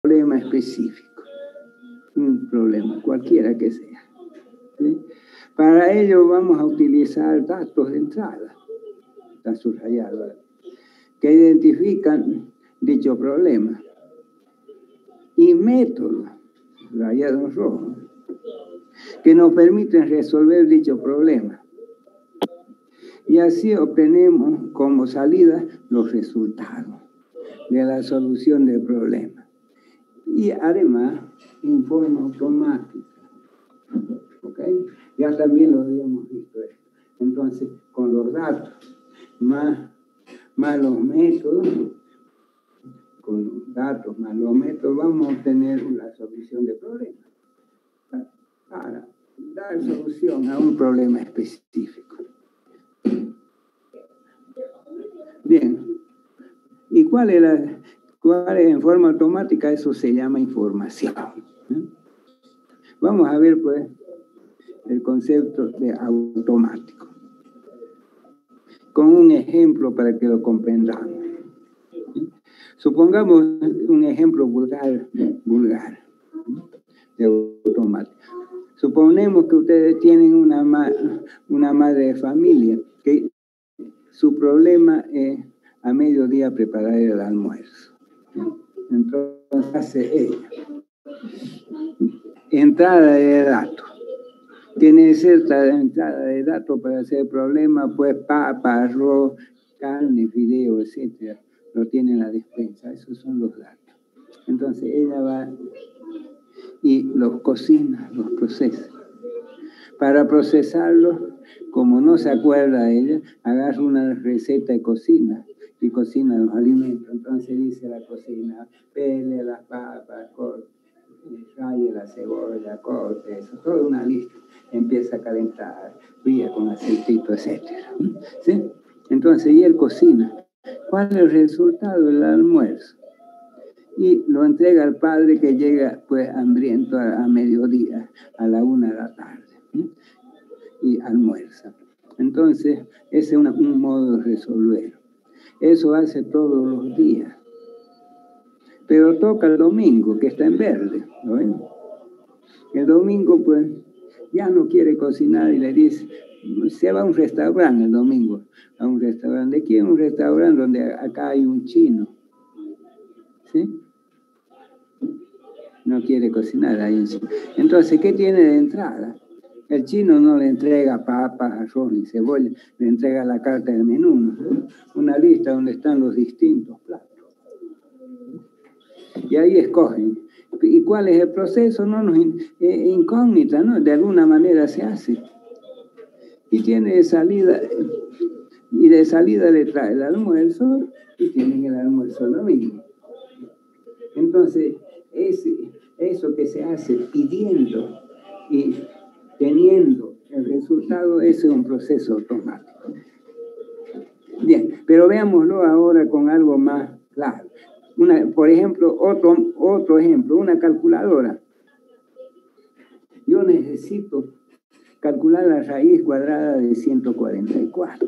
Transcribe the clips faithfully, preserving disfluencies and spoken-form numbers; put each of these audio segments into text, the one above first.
problema específico, un problema cualquiera que sea, ¿sí? Para ello vamos a utilizar datos de entrada, está subrayado, que identifican dicho problema, y métodos, subrayado en rojo, que nos permiten resolver dicho problema. Y así obtenemos como salida los resultados de la solución del problema. Y además, informa automática. ¿Ok? Ya también lo habíamos visto. Entonces, con los datos más, más los métodos, con los datos más los métodos, vamos a obtener una solución de problema. Para dar solución a un problema específico. Bien. ¿Y cuál es, la, cuál es en forma automática? Eso se llama información. ¿Eh? Vamos a ver, pues, el concepto de automático. Con un ejemplo para que lo comprendamos. ¿Eh? Supongamos un ejemplo vulgar, vulgar de automático. Suponemos que ustedes tienen una, ma una madre de familia que su problema es a mediodía preparar el almuerzo. Entonces hace ella. Entrada de datos. Tiene cierta entrada de datos para hacer el problema, pues papa, arroz, carne, fideo, etcétera. Lo tiene en la despensa, esos son los datos. Entonces ella va y los cocina, los procesa. Para procesarlos, como no se acuerda de ella, agarra una receta de cocina y cocina los alimentos. Entonces dice la cocina, pele las papas, corte, raye la cebolla, corte, eso, toda una lista. Empieza a calentar, fría con aceitito, etcétera. ¿Sí? Entonces, y él cocina. ¿Cuál es el resultado del almuerzo? Y lo entrega al padre que llega pues hambriento a, a mediodía, a la una de la tarde. ¿Sí? Y almuerza. Entonces, ese es una, un modo de resolver. Eso hace todos los días. Pero toca el domingo, que está en verde. ¿No ven? El domingo, pues, ya no quiere cocinar y le dice, se va a un restaurante el domingo, a un restaurante. ¿De quién? Un restaurante donde acá hay un chino. ¿Sí? No quiere cocinar, hay un chino. Entonces, ¿qué tiene de entrada? El chino no le entrega papas, arroz ni cebolla, le entrega la carta del menú, ¿no? Una lista donde están los distintos platos. Y ahí escogen. ¿Y cuál es el proceso? No nos eh, incógnita, ¿no? De alguna manera se hace. Y tiene de salida, y de salida le trae el almuerzo, y tienen el almuerzo lo mismo. Entonces, ese, eso que se hace pidiendo y teniendo el resultado, ese es un proceso automático. Bien, pero veámoslo ahora con algo más claro. Una, por ejemplo, otro, otro ejemplo, una calculadora. Yo necesito calcular la raíz cuadrada de ciento cuarenta y cuatro.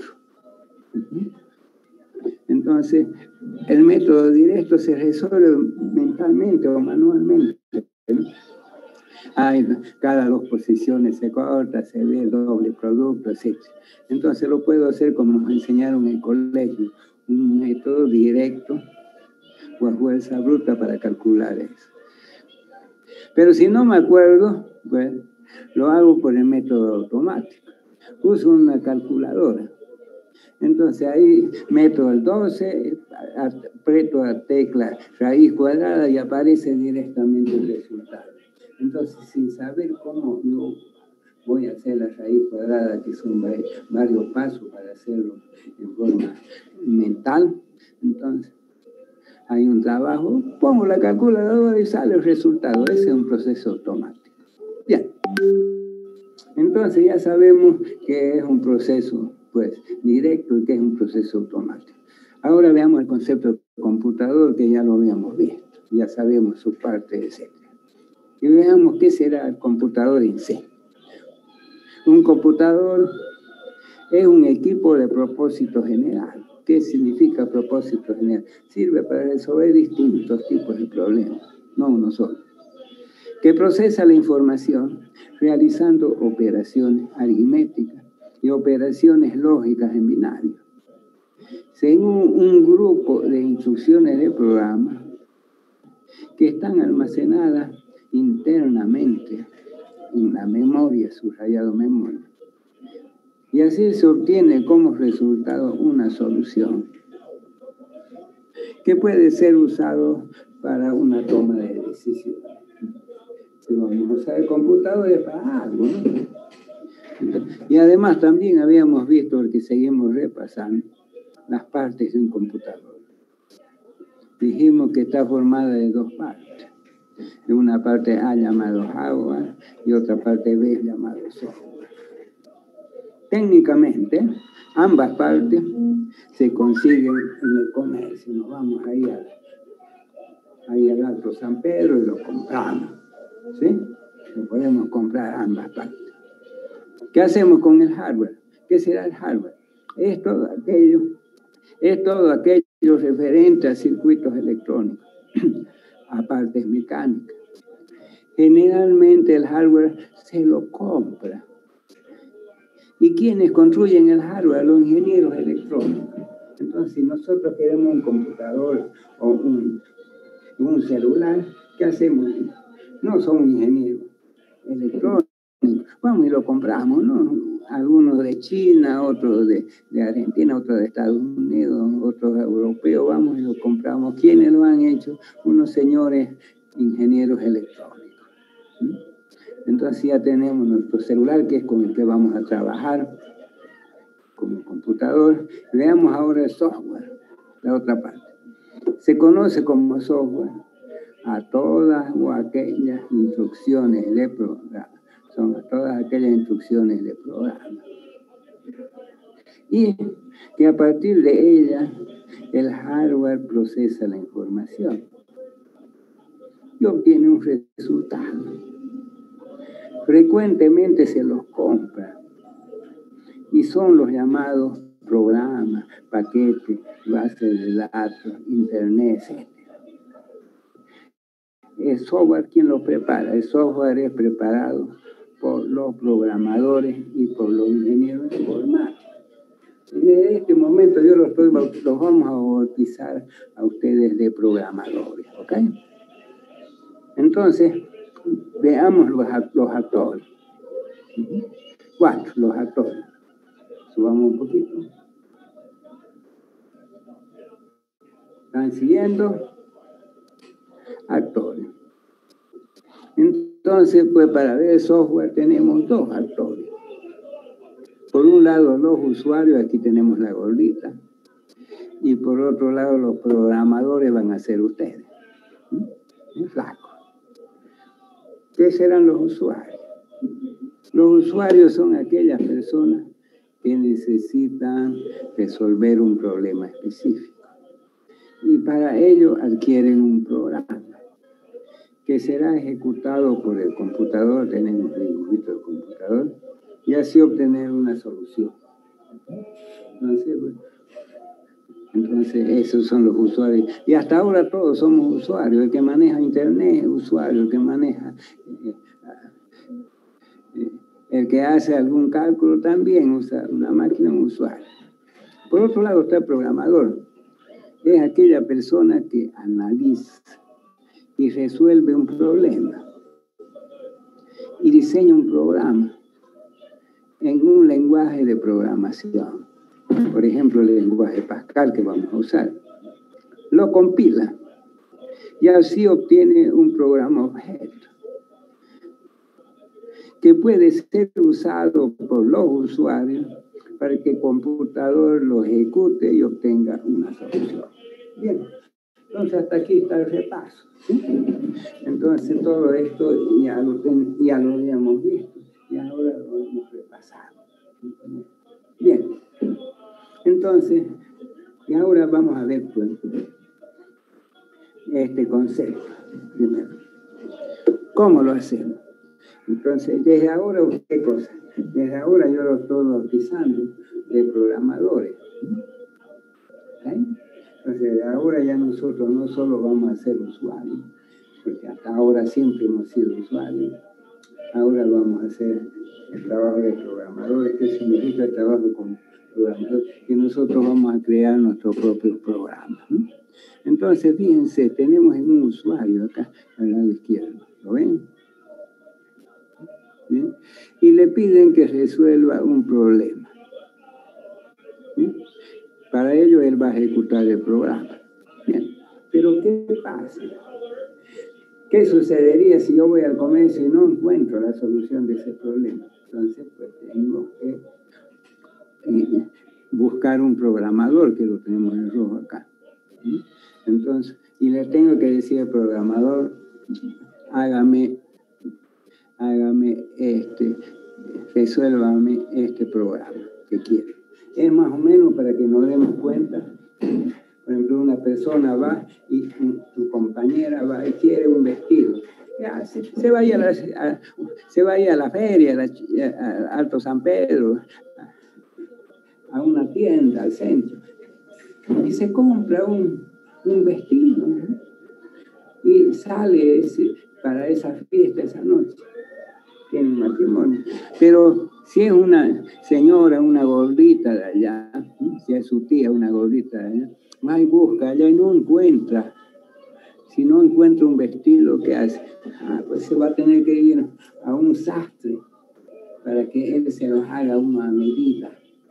Entonces, el método directo se resuelve mentalmente o manualmente, ¿no? Hay, cada dos posiciones se corta, se ve el doble producto, etcétera. Entonces lo puedo hacer como nos enseñaron en el colegio, un método directo o a fuerza bruta para calcular eso. Pero si no me acuerdo, pues lo hago por el método automático. Uso una calculadora. Entonces ahí meto el doce, aprieto la tecla raíz cuadrada y aparece directamente el resultado. Entonces, sin saber cómo yo voy a hacer la raíz cuadrada, que son varios pasos para hacerlo en forma mental, entonces hay un trabajo, pongo la calculadora y sale el resultado. Ese es un proceso automático. Bien. Entonces ya sabemos que es un proceso pues directo y que es un proceso automático. Ahora veamos el concepto de computador, que ya lo habíamos visto, ya sabemos su parte, etcétera. Y veamos qué será el computador en sí. Un computador es un equipo de propósito general. ¿Qué significa propósito general? Sirve para resolver distintos tipos de problemas. no uno solo, que procesa la información realizando operaciones aritméticas y operaciones lógicas en binario, según un grupo de instrucciones de programa que están almacenadas internamente en la memoria, subrayado memoria. Y así se obtiene como resultado una solución que puede ser usado para una toma de decisiones. Si vamos a usar el computador es para algo, ¿no? Y además también habíamos visto, porque seguimos repasando, las partes de un computador. Dijimos que está formada de dos partes. De una parte A llamado hardware y otra parte B llamado software. Técnicamente, ambas partes se consiguen en el comercio. Nos vamos ahí al, ahí al Alto San Pedro y lo compramos. ¿Sí? Lo podemos comprar ambas partes. ¿Qué hacemos con el hardware? ¿Qué será el hardware? Es todo aquello, es todo aquello referente a circuitos electrónicos, a partes mecánicas. Generalmente el hardware se lo compra. ¿Y quiénes construyen el hardware? Los ingenieros electrónicos. Entonces, si nosotros queremos un computador o un, un celular, ¿qué hacemos? No somos ingenieros electrónicos. Vamos y lo compramos, ¿no? Algunos de China, otros de, de Argentina, otros de Estados Unidos, otros europeos, vamos y lo compramos. ¿Quiénes lo han hecho? Unos señores ingenieros electrónicos. ¿Sí? Entonces ya tenemos nuestro celular, que es con el que vamos a trabajar como computador. Veamos ahora el software, la otra parte. Se conoce como software a todas o aquellas instrucciones de programa. Son todas aquellas instrucciones de programa. Y que a partir de ellas, el hardware procesa la información y obtiene un resultado. Frecuentemente se los compra y son los llamados programas, paquetes, bases de datos, internet, etcétera. El software, ¿quién lo prepara? El software es preparado por los programadores y por los ingenieros informáticos. Y desde este momento yo los, estoy, los vamos a bautizar a ustedes de programadores, ¿ok? Entonces, veamos los, los actores. Cuatro, los actores. Subamos un poquito. ¿Están siguiendo? Actores. Entonces, pues para ver el software tenemos dos actores. Por un lado, los usuarios, aquí tenemos la gordita. Y por otro lado, los programadores van a ser ustedes. Un flaco. ¿Qué serán los usuarios? Los usuarios son aquellas personas que necesitan resolver un problema específico. Y para ello adquieren un programa que será ejecutado por el computador, tenemos el dibujito del computador, y así obtener una solución. Entonces, bueno, entonces esos son los usuarios. Y hasta ahora todos somos usuarios. El que maneja internet es usuario, el que maneja... Eh, eh, el que hace algún cálculo también usa una máquina, un usuario. Por otro lado está el programador. Es aquella persona que analiza y resuelve un problema y diseña un programa en un lenguaje de programación. Por ejemplo, el lenguaje Pascal que vamos a usar. Lo compila y así obtiene un programa objeto que puede ser usado por los usuarios para que el computador lo ejecute y obtenga una solución. Bien, entonces hasta aquí está el repaso. ¿Sí? Entonces todo esto ya lo, ten, ya lo habíamos visto y ahora lo hemos repasado. Bien, entonces, y ahora vamos a ver pues, este concepto primero. ¿Cómo lo hacemos? Entonces, desde ahora, ¿qué cosa? Desde ahora yo lo estoy bautizando de programadores. ¿Eh? Entonces, de ahora ya nosotros no solo vamos a ser usuarios, porque hasta ahora siempre hemos sido usuarios. Ahora vamos a hacer el trabajo de programadores, que significa el trabajo como programadores, y nosotros vamos a crear nuestros propios programas, ¿no? Entonces, fíjense, tenemos un usuario acá al lado izquierdo, ¿lo ven? ¿Sí? Y le piden que resuelva un problema. ¿Sí? Para ello, él va a ejecutar el programa. Bien. Pero, ¿qué pasa? ¿Qué sucedería si yo voy al comercio y no encuentro la solución de ese problema? Entonces, pues tengo que eh, buscar un programador, que lo tenemos en rojo acá. ¿Sí? Entonces, y le tengo que decir al programador, hágame, hágame este, resuélvame este programa que quiero. Es más o menos para que nos demos cuenta. Por ejemplo, una persona va y tu compañera va y quiere un vestido. Ya, se, se, vaya a la, a, se vaya a la feria, a, la, a Alto San Pedro, a, a una tienda, al centro, y se compra un, un vestido, ¿no? Y sale ese, para esa fiesta esa noche. Tiene un matrimonio. Pero si es una señora, una gordita de allá, ¿no? Si es su tía, una gordita de allá, va y busca allá y no encuentra. Si no encuentra un vestido, ¿qué hace? Ah, pues se va a tener que ir a un sastre para que él se los haga una medida.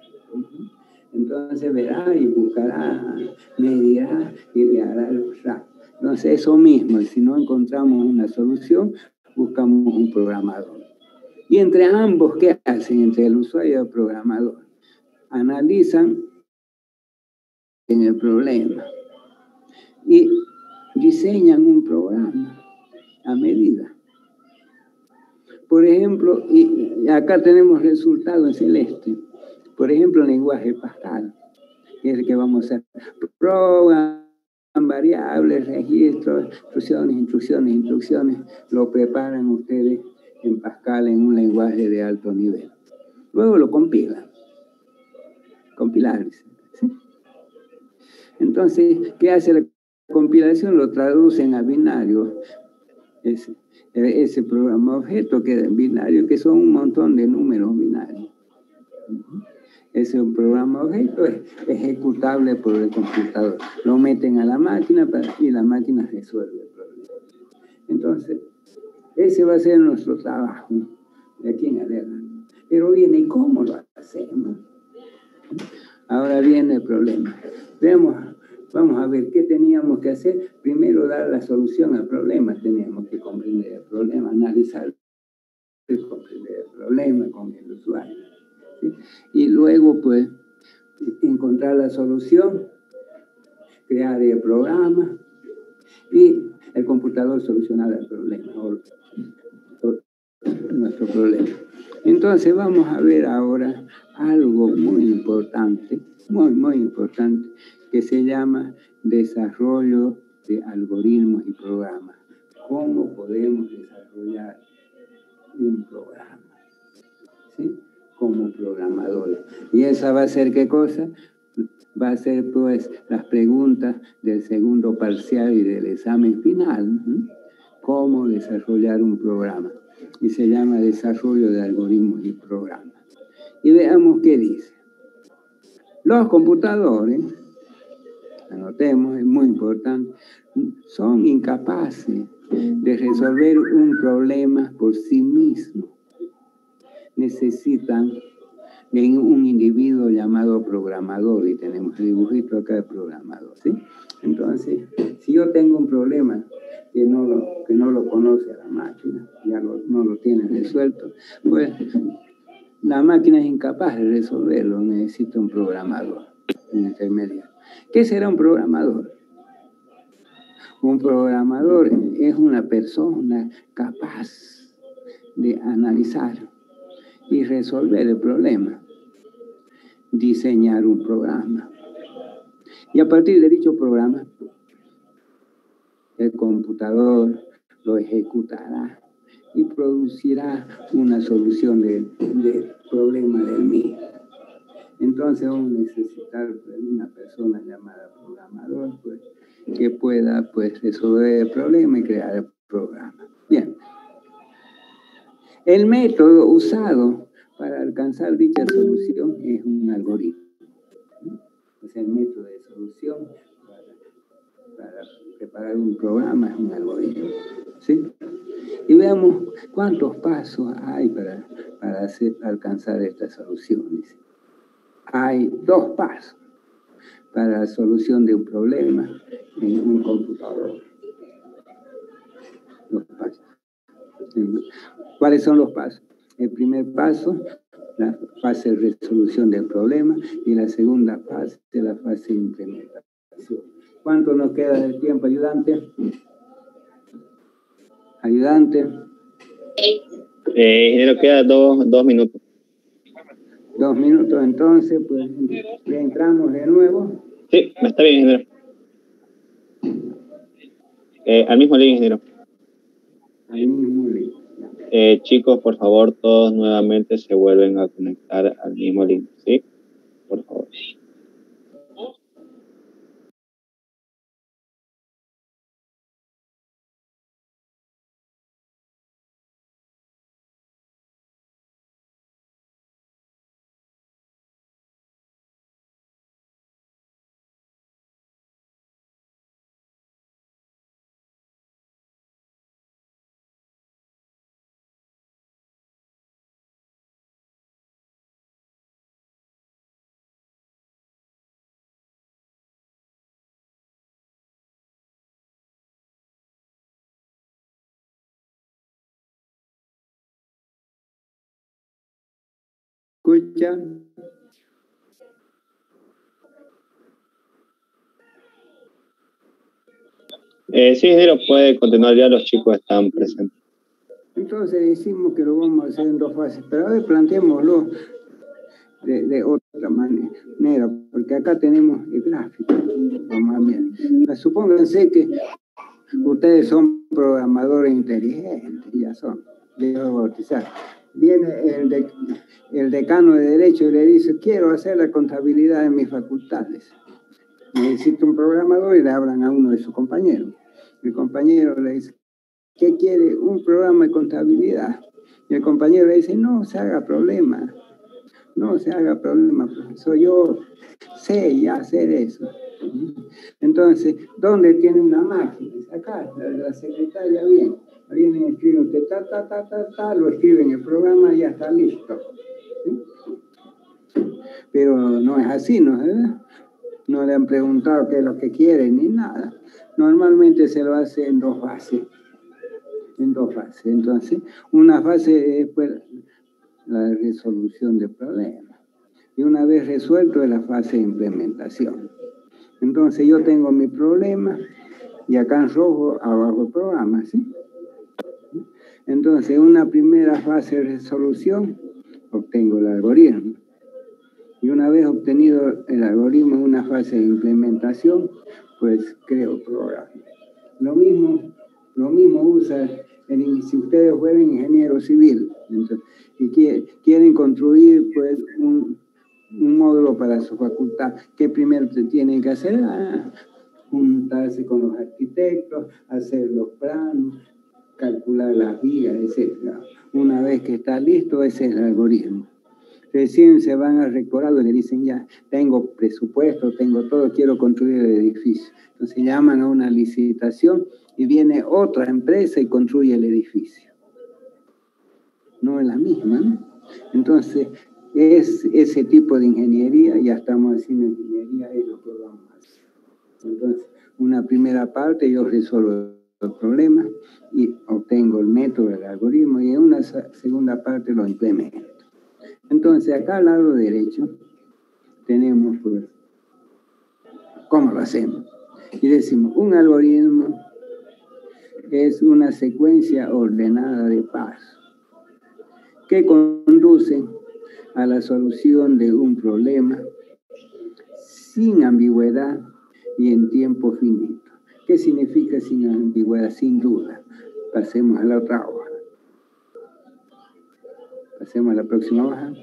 Entonces verá y buscará, medirá y le hará el trato. Entonces eso mismo, si no encontramos una solución, buscamos un programador. Y entre ambos, ¿qué hacen? Entre el usuario y el programador. Analizan en el problema y diseñan un programa a medida. Por ejemplo, y acá tenemos resultado en celeste. Por ejemplo, el lenguaje Pascal, que es el que vamos a hacer. Programan variables, registros, instrucciones, instrucciones, instrucciones. Lo preparan ustedes en Pascal en un lenguaje de alto nivel. Luego lo compilan. Compilar, ¿sí? Entonces, ¿qué hace la compilación? Lo traducen a binario. Ese, ese programa objeto queda en binario, que son un montón de números binarios. Ese programa objeto es ejecutable por el computador. Lo meten a la máquina para, y la máquina resuelve el problema. Entonces, ese va a ser nuestro trabajo de aquí en adelante. Pero viene, ¿y cómo lo hacemos? Ahora viene el problema. Veamos, vamos a ver qué teníamos que hacer. Primero, dar la solución al problema. Teníamos que comprender el problema, analizar, comprender el problema con el usuario, ¿sí? Y luego, pues, encontrar la solución, crear el programa y el computador solucionar el problema, o, o nuestro problema. Entonces, vamos a ver ahora algo muy importante, muy, muy importante, que se llama desarrollo de algoritmos y programas. ¿Cómo podemos desarrollar un programa? ¿Sí? Como programador. ¿Y esa va a ser qué cosa? Va a ser, pues, las preguntas del segundo parcial y del examen final. ¿Sí? ¿Cómo desarrollar un programa? Y se llama desarrollo de algoritmos y programas. Y veamos qué dice. Los computadores, anotemos, es muy importante, son incapaces de resolver un problema por sí mismos. Necesitan de un individuo llamado programador, y tenemos el dibujito acá de programador, ¿sí? Entonces, si yo tengo un problema que no lo, que no lo conoce la máquina, ya lo, no lo tiene resuelto, pues la máquina es incapaz de resolverlo, necesita un programador, un intermediario. ¿Qué será un programador? Un programador es una persona capaz de analizar y resolver el problema, diseñar un programa. Y a partir de dicho programa, el computador lo ejecutará y producirá una solución del de problema del mismo. Entonces vamos a necesitar una persona llamada programador, pues, que pueda, pues, resolver el problema y crear el programa. Bien. El método usado para alcanzar dicha solución es un algoritmo. O sea, el método de solución para, para preparar un programa es un algoritmo. ¿Sí? Y veamos cuántos pasos hay para, para hacer, alcanzar esta solución. Dice. Hay dos pasos para la solución de un problema en un computador. Los pasos. ¿Cuáles son los pasos? El primer paso, la fase de resolución del problema, y la segunda fase, la fase de implementación. ¿Cuánto nos queda de tiempo, ayudante? Ayudante. Eh, ingeniero, queda dos, dos minutos. Dos minutos, entonces, pues, ya entramos de nuevo. Sí, está bien, ingeniero. Eh, al mismo link, ingeniero. Al mismo link. Eh, chicos, por favor, todos nuevamente se vuelven a conectar al mismo link, ¿sí? Por favor. ¿Escucha? Eh, sí, ingeniero, puede continuar, ya los chicos están presentes. Entonces decimos que lo vamos a hacer en dos fases, pero a ver, planteémoslo de, de otra manera, porque acá tenemos el gráfico. Vamos a ver. Supónganse que ustedes son programadores inteligentes, ya son, ya bautizar. Viene el, de, el decano de Derecho y le dice, quiero hacer la contabilidad de mis facultades. Necesito un programador y le hablan a uno de sus compañeros. El compañero le dice, ¿qué quiere? Un programa de contabilidad. Y el compañero le dice, no se haga problema, no se haga problema, profesor, yo sé ya hacer eso. Entonces, ¿dónde tiene una máquina? Acá, la, la secretaria viene, viene y escribe usted, ta, ta, ta, ta, ta, lo escribe en el programa y ya está listo. ¿Sí? Pero no es así, ¿no? ¿verdad? No le han preguntado qué es lo que quiere ni nada. Normalmente se lo hace en dos fases. En dos fases. Entonces, una fase es pues, la resolución del problema. Y una vez resuelto es la fase de implementación. Entonces, yo tengo mi problema y acá en rojo abajo el programa, ¿sí? Entonces, una primera fase de resolución, obtengo el algoritmo. Y una vez obtenido el algoritmo en una fase de implementación, pues creo el programa. Lo mismo, lo mismo usa, el, si ustedes fueran ingeniero civil entonces, y quieren, quieren construir pues, un, un módulo para su facultad, ¿qué primero tienen que hacer? Ah, juntarse con los arquitectos, hacer los planos, calcular las vías, etcétera. Una vez que está listo, ese es el algoritmo. Recién se van al rectorado y le dicen ya, tengo presupuesto, tengo todo, quiero construir el edificio. Entonces llaman a una licitación y viene otra empresa y construye el edificio. No es la misma, ¿no? Entonces, es ese tipo de ingeniería, ya estamos haciendo ingeniería, es lo que vamos a hacer. Entonces, una primera parte yo resuelvo el problema y obtengo el método del algoritmo y en una segunda parte lo implemento. Entonces, acá al lado derecho tenemos, pues, ¿cómo lo hacemos? Y decimos, un algoritmo es una secuencia ordenada de pasos que conducen a la solución de un problema sin ambigüedad y en tiempo finito. ¿Qué significa sin ambigüedad? Sin duda. Pasemos a la otra hoja. Pasemos a la próxima hoja.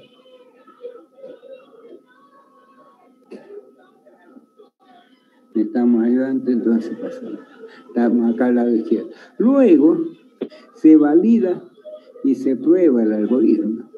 Necesitamos ayudante, entonces pasamos. Estamos acá al lado izquierdo. Luego se valida y se prueba el algoritmo.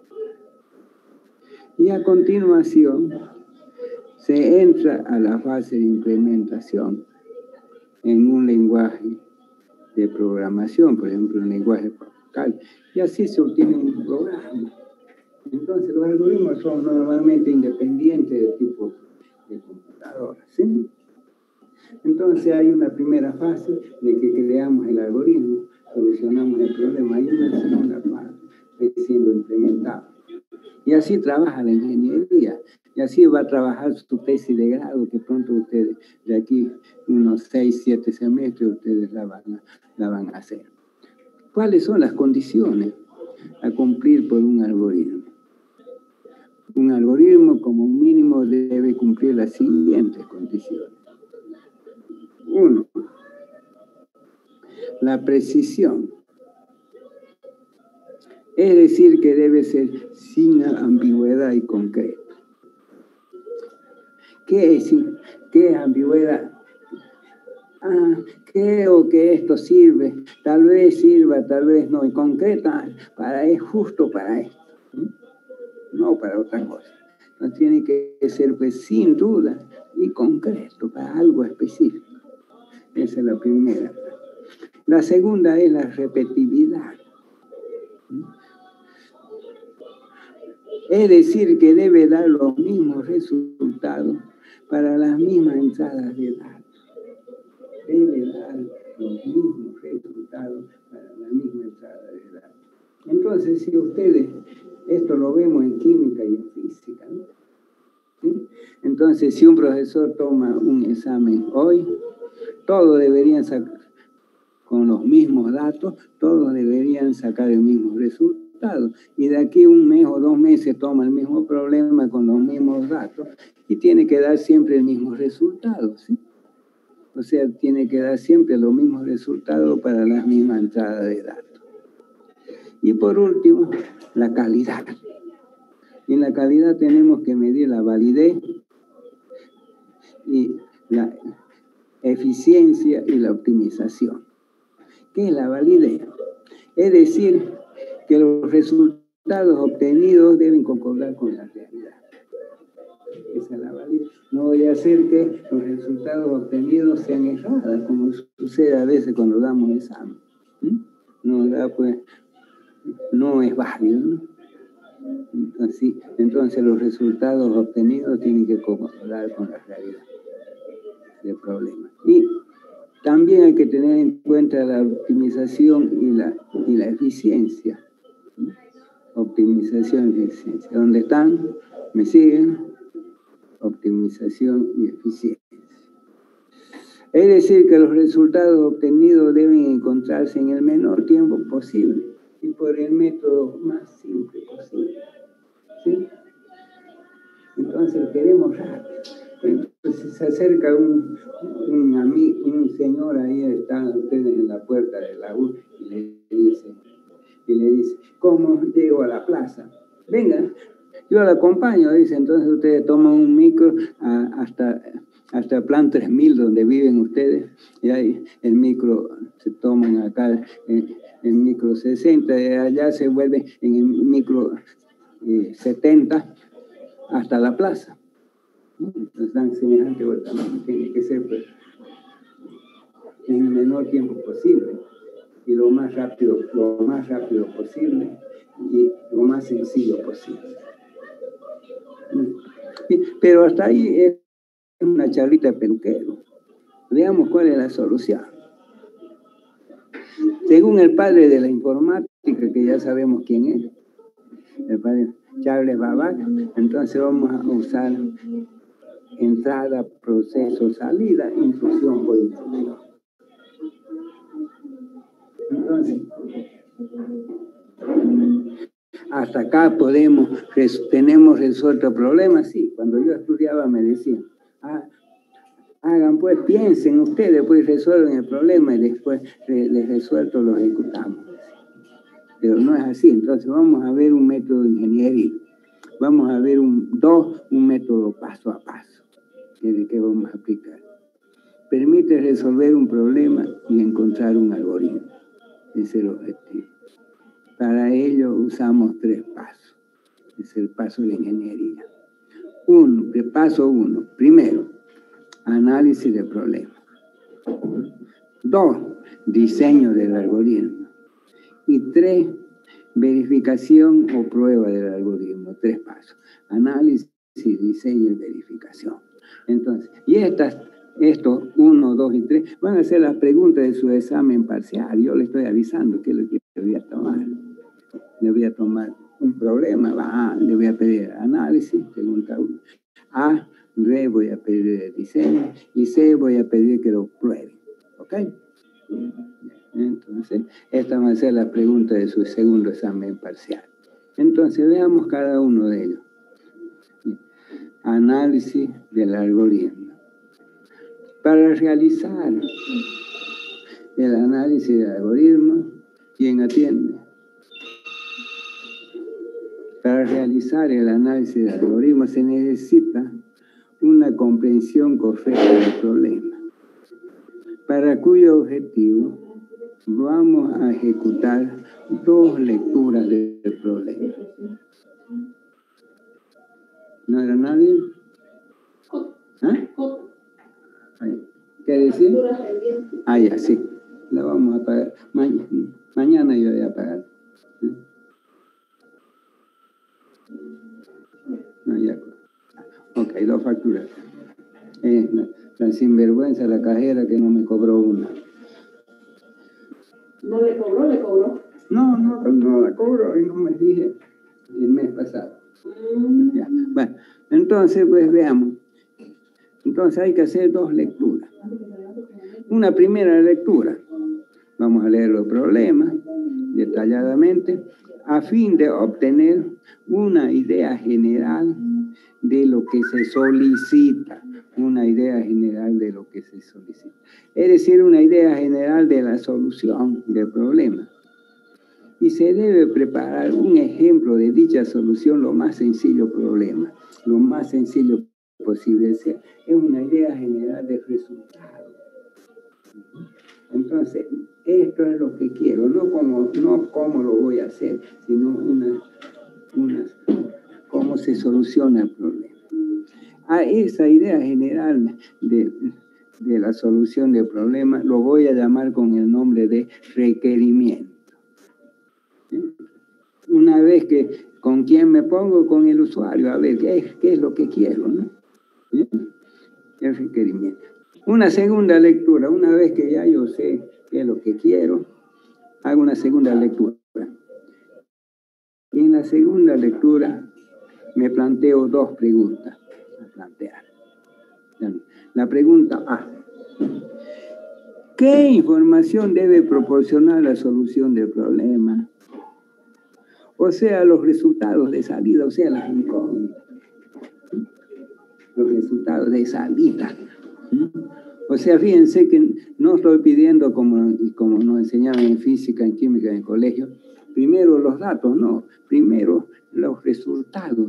Y a continuación se entra a la fase de implementación en un lenguaje de programación, por ejemplo, un lenguaje vocal, y así se obtiene un programa. Entonces, los algoritmos son normalmente independientes del tipo de computadora, ¿sí? Entonces, hay una primera fase de que creamos el algoritmo, solucionamos el problema, y una segunda fase siendo implementado. Y así trabaja la ingeniería, y así va a trabajar su tesis de grado, que pronto ustedes, de aquí unos seis, siete semestres, ustedes la van a, la van a hacer. ¿Cuáles son las condiciones a cumplir por un algoritmo? Un algoritmo como mínimo debe cumplir las siguientes condiciones. Uno, la precisión. Es decir, que debe ser sin ambigüedad y concreto. ¿Qué es, qué es ambigüedad? Ah, creo que esto sirve, tal vez sirva, tal vez no, y concreta, para, es justo para esto, no para otra cosa. No tiene que ser, pues, sin duda y concreto, para algo específico. Esa es la primera. La segunda es la repetitividad. Es decir, que debe dar los mismos resultados para las mismas entradas de datos. Debe dar los mismos resultados para la misma entrada de datos. Entonces, si ustedes, esto lo vemos en química y en física, ¿no? ¿Sí? Entonces, si un profesor toma un examen hoy, todos deberían sacar, con los mismos datos, todos deberían sacar el mismo resultado. Y de aquí un mes o dos meses toma el mismo problema con los mismos datos y tiene que dar siempre el mismo resultado, ¿sí? O sea, tiene que dar siempre los mismos resultados para las mismas entradas de datos. Y por último, la calidad. Y en la calidad tenemos que medir la validez y la eficiencia y la optimización. ¿Qué es la validez? Es decir, que los resultados obtenidos deben concordar con la realidad. Esa es la validez. No voy a hacer que los resultados obtenidos sean errados, como sucede a veces cuando damos examen. ¿Mm? No, da, pues, no es válido, ¿no? Así, entonces los resultados obtenidos tienen que concordar con la realidad del problema. Y también hay que tener en cuenta la optimización y la, y la eficiencia. Optimización y eficiencia. ¿Dónde están? ¿Me siguen? Optimización y eficiencia. Es decir, que los resultados obtenidos deben encontrarse en el menor tiempo posible y por el método más simple posible. ¿Sí? Entonces queremos rápido. Entonces se acerca un, un, amigo, un señor ahí, están ustedes en la puerta de la U y le dice, y le dice, ¿cómo llego a la plaza? Venga, yo la acompaño, dice. Entonces ustedes toman un micro a, hasta, hasta plan tres mil donde viven ustedes, y ahí el micro se toman acá en el micro sesenta, y allá se vuelve en el micro eh, setenta hasta la plaza. Es tan semejante, tiene que ser, pues, en el menor tiempo posible y lo más rápido, lo más rápido posible y lo más sencillo posible. Pero hasta ahí es una charlita de peluquero. Veamos cuál es la solución. Según el padre de la informática, que ya sabemos quién es, el padre Charles Babbage, entonces vamos a usar entrada, proceso, salida, intrusión por intrusión. Entonces, hasta acá podemos, tenemos resuelto el problema. Sí, cuando yo estudiaba me decían, ah, hagan pues, piensen ustedes, pues resuelven el problema y después les resuelto, lo ejecutamos. Pero no es así. Entonces vamos a ver un método de ingeniería. Vamos a ver un, dos, un método paso a paso. ¿De qué vamos a aplicar? permite resolver un problema y encontrar un algoritmo. Ese es el objetivo. Para ello usamos tres pasos. Es el paso de la ingeniería. Uno, paso uno. Primero, análisis del problema. Dos, diseño del algoritmo. Y tres, verificación o prueba del algoritmo. Tres pasos. Análisis, diseño y verificación. Entonces, y estas, estos uno, dos y tres van a ser las preguntas de su examen parcial. Yo le estoy avisando que es lo que le voy a tomar. Le voy a tomar un problema, va, le voy a pedir análisis, pregunta uno. A, B, voy a pedir el diseño, y C, voy a pedir que lo pruebe. ¿Ok? Entonces, esta va a ser la pregunta de su segundo examen parcial. Entonces, veamos cada uno de ellos. Análisis del algoritmo. Para realizar el análisis del algoritmo, ¿quién atiende? Para realizar el análisis del algoritmo se necesita una comprensión correcta del problema, para cuyo objetivo vamos a ejecutar dos lecturas del problema. ¿No era nadie? ¿Ah? ¿Qué decir? Ah, ya, sí. La vamos a pagar. Ma mañana yo voy a pagar. No, ya. Ok, dos facturas. Eh, la, la sinvergüenza, la cajera que no me cobró una. ¿No le cobró? ¿Le cobró? No, no, no la cobró y no me dije el mes pasado. Mm. Ya. Bueno, entonces, pues veamos. Entonces hay que hacer dos lecturas. Una primera lectura. Vamos a leer los problemas detalladamente a fin de obtener una idea general de lo que se solicita. Una idea general de lo que se solicita. Es decir, una idea general de la solución del problema. Y se debe preparar un ejemplo de dicha solución lo más sencillo problema, lo más sencillo posible. Es una idea general del resultado. Entonces, esto es lo que quiero, no como, no cómo lo voy a hacer, sino una, una, cómo se soluciona el problema. A esa idea general de, de la solución del problema lo voy a llamar con el nombre de requerimiento. Una vez que, ¿con quién me pongo? Con el usuario, a ver, ¿qué es, qué es lo que quiero? ¿No? ¿Sí? El requerimiento. Una segunda lectura, una vez que ya yo sé qué es lo que quiero, hago una segunda lectura. Y en la segunda lectura me planteo dos preguntas a plantear. La pregunta A. ¿Qué información debe proporcionar la solución del problema? O sea, los resultados de salida, o sea, las incógnitas. Los resultados de salida. O sea, fíjense que no estoy pidiendo, como, como nos enseñaban en física, en química, en el colegio, primero los datos, no, primero los resultados.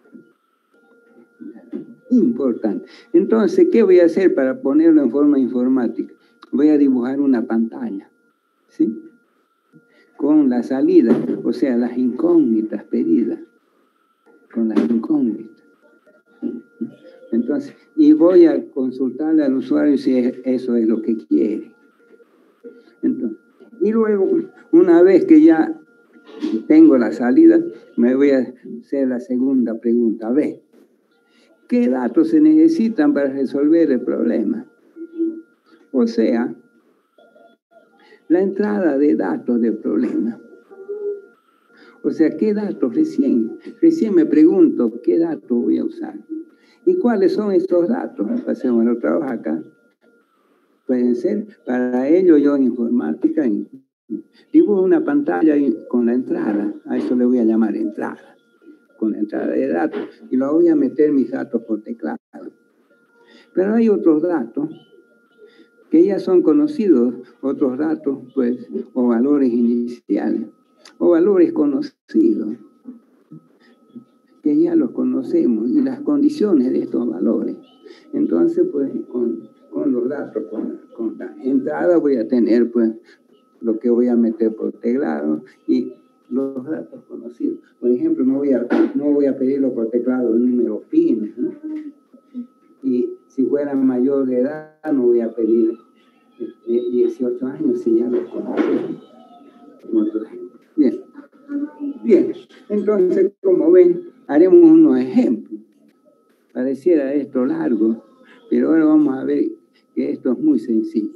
Importante. Entonces, ¿qué voy a hacer para ponerlo en forma informática? Voy a dibujar una pantalla, ¿sí? Con la salida, o sea, las incógnitas pedidas, con las incógnitas. Entonces, y voy a consultarle al usuario si eso es lo que quiere. Entonces, y luego, una vez que ya tengo la salida, me voy a hacer la segunda pregunta. A ver, ¿qué datos se necesitan para resolver el problema? O sea, la entrada de datos del problema. O sea, ¿qué datos recién? Recién me pregunto, ¿qué datos voy a usar? ¿Y cuáles son estos datos? Pasemos a trabajar acá. Pueden ser, para ello yo en informática, en, dibujo una pantalla con la entrada, a eso le voy a llamar entrada, con la entrada de datos, y lo voy a meter mis datos por teclado. Pero hay otros datos que ya son conocidos, otros datos, pues, o valores iniciales, o valores conocidos, que ya los conocemos, y las condiciones de estos valores. Entonces, pues, con, con los datos, con, con la entrada voy a tener pues lo que voy a meter por teclado y los datos conocidos. Por ejemplo, no voy a, no voy a pedirlo por teclado el número PIN, ¿no? Y si fuera mayor de edad, no voy a pedir dieciocho años si ya lo conocen. Bien. Bien, entonces, como ven, haremos unos ejemplos. Pareciera esto largo, pero ahora vamos a ver que esto es muy sencillo.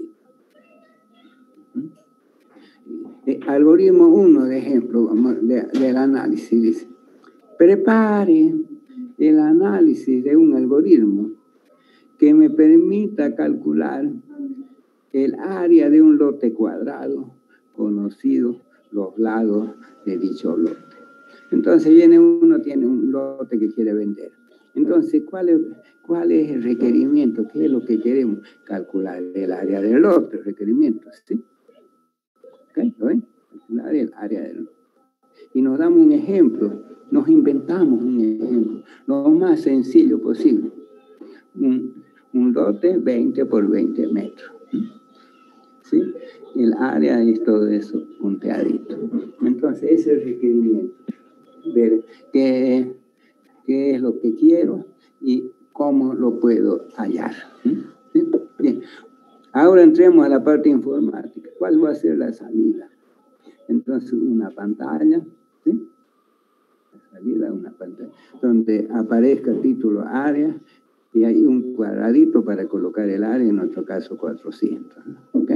Eh, algoritmo uno de ejemplo de, del análisis dice: prepare el análisis de un algoritmo que me permita calcular el área de un lote cuadrado conocido los lados de dicho lote. Entonces viene uno, tiene un lote que quiere vender. Entonces, ¿cuál es, cuál es el requerimiento? ¿Qué es lo que queremos? Calcular el área del lote, el requerimiento, ¿sí? ¿Ok? ¿Lo ven? Calcular el área del lote. Y nos damos un ejemplo, nos inventamos un ejemplo, lo más sencillo posible. Un, un lote veinte por veinte metros. ¿Sí? El área es todo eso punteadito. Entonces, ese es el requerimiento. Ver qué, qué es lo que quiero y cómo lo puedo hallar. ¿Sí? Bien. Ahora entremos a la parte informática. ¿Cuál va a ser la salida? Entonces, una pantalla, ¿sí? La salida, una pantalla, donde aparezca el título área y hay un cuadradito para colocar el área, en nuestro caso cuatrocientos. ¿Ok?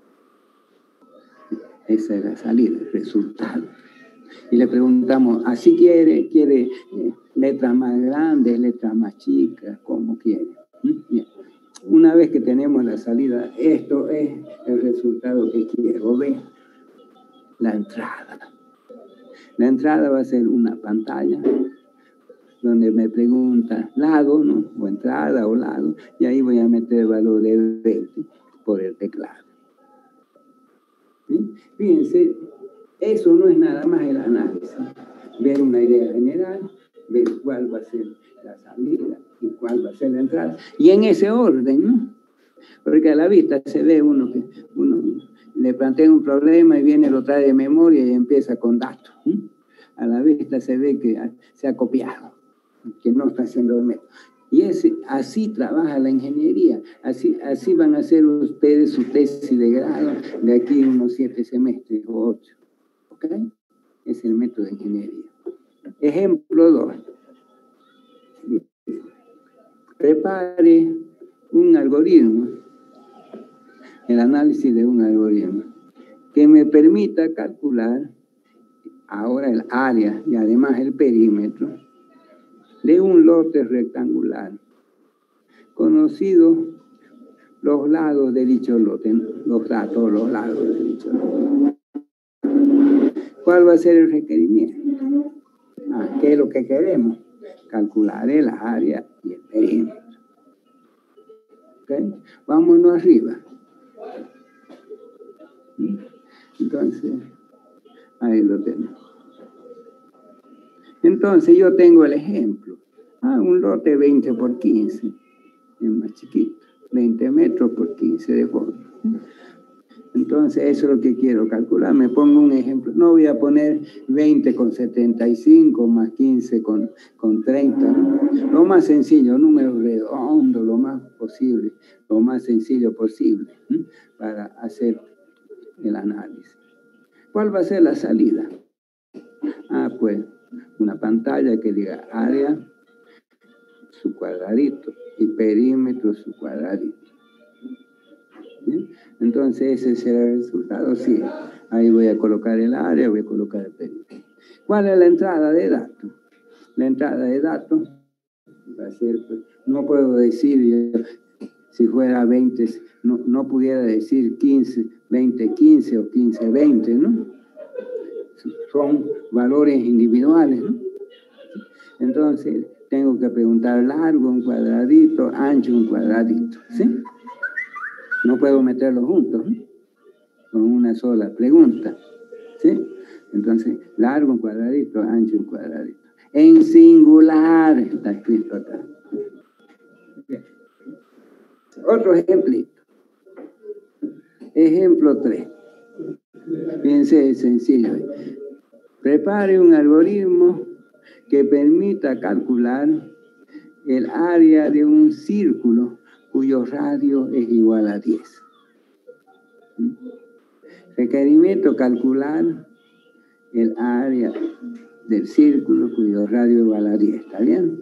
Esa es la salida, el resultado. Y le preguntamos, ¿así quiere? ¿Quiere eh, letras más grandes, letras más chicas? ¿Cómo quiere? Bien. Una vez que tenemos la salida, esto es el resultado que quiero ver. La entrada. La entrada va a ser una pantalla donde me pregunta lado, ¿no? O entrada o lado, y ahí voy a meter el valor de veinte por el teclado. ¿Sí? Fíjense, eso no es nada más el análisis. Ver una idea general, ver cuál va a ser la salida y cuál va a ser la entrada. Y en ese orden, ¿no? Porque a la vista se ve uno que uno le plantea un problema y viene, lo trae de memoria y empieza con datos. ¿Sí? A la vista se ve que se ha copiado, que no está haciendo el método. Y ese, así trabaja la ingeniería, así, así van a hacer ustedes su tesis de grado de aquí unos siete semestres o ocho. ¿Ok? Es el método de ingeniería. Ejemplo dos. Prepare un algoritmo, el análisis de un algoritmo, que me permita calcular ahora el área y además el perímetro de un lote rectangular, conocido los lados de dicho lote, los datos, los lados de dicho lote. ¿Cuál va a ser el requerimiento? Ah, ¿qué es lo que queremos? Calcular el área y el perímetro. ¿Okay? Vámonos arriba. Entonces, ahí lo tenemos. Entonces, yo tengo el ejemplo. Ah, un lote veinte por quince, es más chiquito, veinte metros por quince de fondo. Entonces, eso es lo que quiero calcular. Me pongo un ejemplo. No voy a poner veinte con setenta y cinco más quince con, con treinta. ¿No? Lo más sencillo, número redondo, lo más posible, lo más sencillo posible, ¿sí? Para hacer el análisis. ¿Cuál va a ser la salida? Ah, pues, una pantalla que diga área, su cuadradito, y perímetro, su cuadradito. ¿Sí? Entonces, ese será el resultado. Sí, ahí voy a colocar el área, voy a colocar el perímetro. ¿Cuál es la entrada de datos? La entrada de datos va a ser, pues, no puedo decir, si fuera veinte, no, no pudiera decir quince, veinte, quince o quince, veinte, ¿no? Son valores individuales, ¿no? Entonces, tengo que preguntar largo un cuadradito, ancho un cuadradito, ¿sí? No puedo meterlos juntos, ¿no? Con una sola pregunta, ¿sí? Entonces, largo un cuadradito, ancho un cuadradito. En singular está escrito acá. Otro ejemplito. Ejemplo tres. Fíjense, es sencillo. Prepare un algoritmo que permita calcular el área de un círculo cuyo radio es igual a diez. Requerimiento: calcular el área del círculo cuyo radio es igual a diez. ¿Está bien?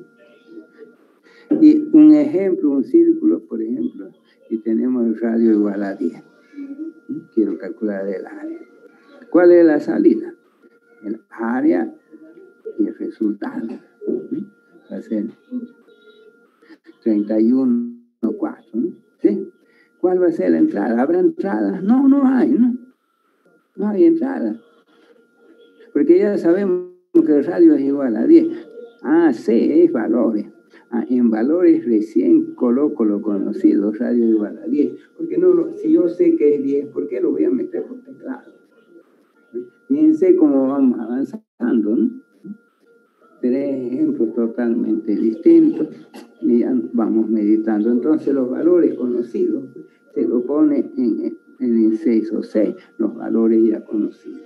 Y un ejemplo, un círculo, por ejemplo, y tenemos el radio igual a diez. Quiero calcular el área. ¿Cuál es la salida? El área y el resultado. Va a ser treinta y uno punto cuatro. ¿No? ¿Sí? ¿Cuál va a ser la entrada? ¿Habrá entrada? No, no hay, ¿no? No hay entrada. Porque ya sabemos que el radio es igual a diez. Ah, C es valores. Ah, en valores recién coloco lo conocido, radio igual a diez. Porque no lo, si yo sé que es diez, ¿por qué lo voy a meter por teclado? Fíjense cómo vamos avanzando, ¿no? Tres ejemplos totalmente distintos y ya vamos meditando. Entonces los valores conocidos se lo pone en, en inciso seis, los valores ya conocidos.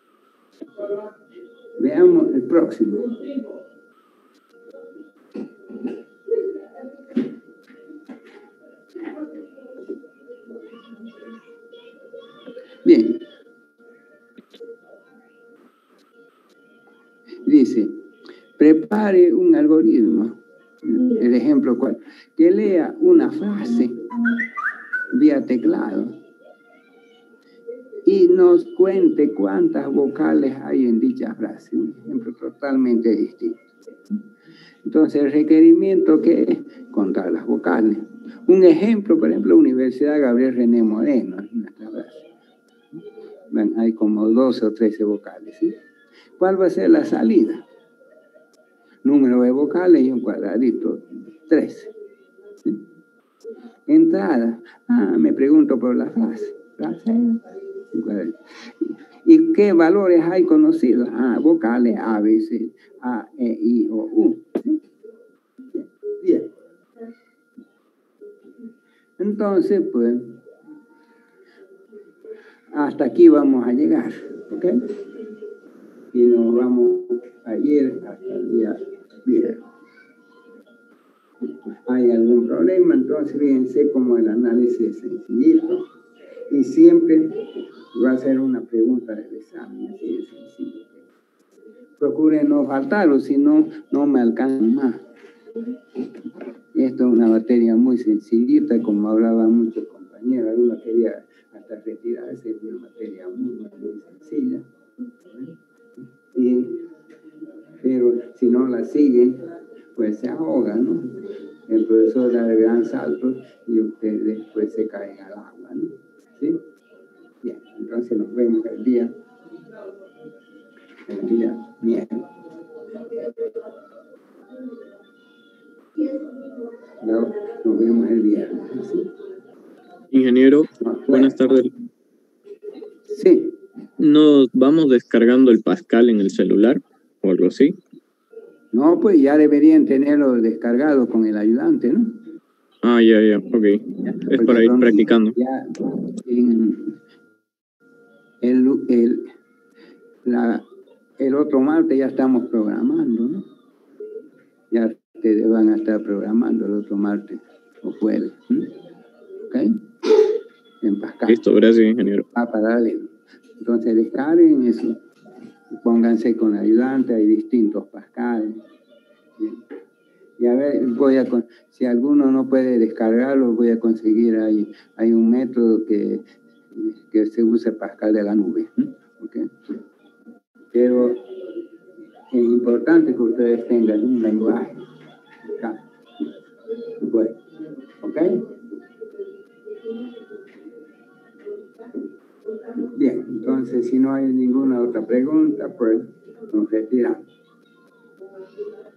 Veamos el próximo. Bien. Dice, prepare un algoritmo, el ejemplo cual, que lea una frase vía teclado y nos cuente cuántas vocales hay en dicha frase. Un ejemplo totalmente distinto. Entonces, el requerimiento que es contar las vocales. Un ejemplo, por ejemplo, Universidad Gabriel René Moreno, en nuestra frase. Bueno, hay como doce o trece vocales, ¿sí? ¿Cuál va a ser la salida? Número de vocales y un cuadradito, trece. ¿Sí? Entrada. Ah, me pregunto por la frase. Frase. ¿Y qué valores hay conocidos? Ah, vocales A, B, C, A, E, I, O, U. ¿Sí? Bien. Entonces, pues, hasta aquí vamos a llegar, ¿ok? Y nos vamos a ir hasta el día viernes. ¿Hay algún problema? Entonces, fíjense cómo el análisis es sencillito y siempre va a ser una pregunta del examen, así de sencillo. Procure no faltarlo, si no, no me alcanzan más. Esto es una materia muy sencillita, como hablaban muchos compañeros. Algunos querían hasta retirarse, es una materia muy, muy, muy sencilla. Y, pero si no la siguen, pues se ahogan, ¿no? El profesor da el gran salto y ustedes después se caen al agua, ¿no? ¿Sí? Bien, entonces nos vemos el día, el día miércoles. No, nos vemos el viernes, ¿sí? Ingeniero, no, buenas tardes. Sí. ¿Nos vamos descargando el Pascal en el celular o algo así? No, pues ya deberían tenerlo descargado con el ayudante, ¿no? Ah, ya, ya, ok. Ya, es para ir practicando. Ya en el, el, la, el otro martes ya estamos programando, ¿no? Ya ustedes van a estar programando el otro martes o jueves, ¿no? ¿Ok? En Pascal. Listo, gracias, ingeniero. Ah, para darle. Entonces descarguen eso. Pónganse con ayudante, hay distintos Pascal. Bien. Y a ver, voy a, si alguno no puede descargarlo, voy a conseguir, hay, hay un método que, que se usa Pascal de la nube. ¿Okay? Pero es importante que ustedes tengan un lenguaje. Bueno, ¿ok? Bien, entonces si no hay ninguna otra pregunta, pues nos retiramos.